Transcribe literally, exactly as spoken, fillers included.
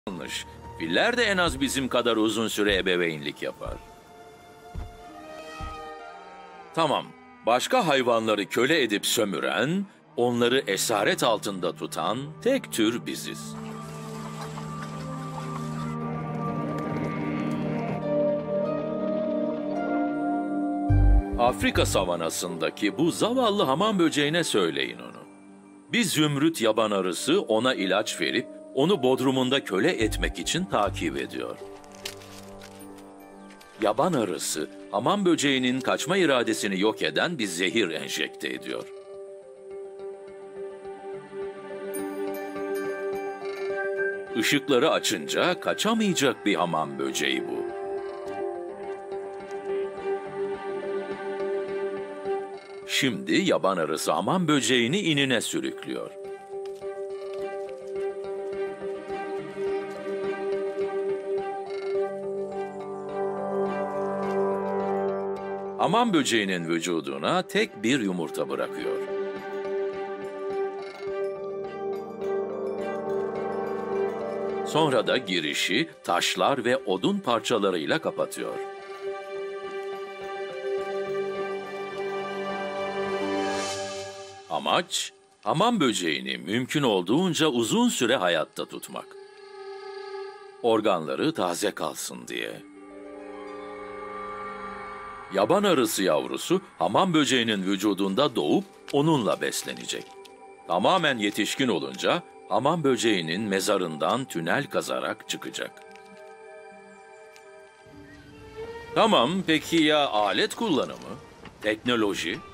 Yanlış. Filler de en az bizim kadar uzun süre ebeveynlik yapar. Tamam, başka hayvanları köle edip sömüren, onları esaret altında tutan tek tür biziz. Afrika savanasındaki bu zavallı hamam böceğine söyleyin onu. Bir zümrüt yaban arısı ona ilaç verip onu bodrumunda köle etmek için takip ediyor. Yaban arısı, hamam böceğinin kaçma iradesini yok eden bir zehir enjekte ediyor. Işıkları açınca kaçamayacak bir hamam böceği bu. Şimdi yaban arısı hamam böceğini inine sürüklüyor. Hamam böceğinin vücuduna tek bir yumurta bırakıyor. Sonra da girişi taşlar ve odun parçalarıyla kapatıyor. Amaç, hamam böceğini mümkün olduğunca uzun süre hayatta tutmak. Organları taze kalsın diye. Yaban arısı yavrusu hamam böceğinin vücudunda doğup onunla beslenecek. Tamamen yetişkin olunca hamam böceğinin mezarından tünel kazarak çıkacak. Tamam, peki ya alet kullanımı, teknoloji?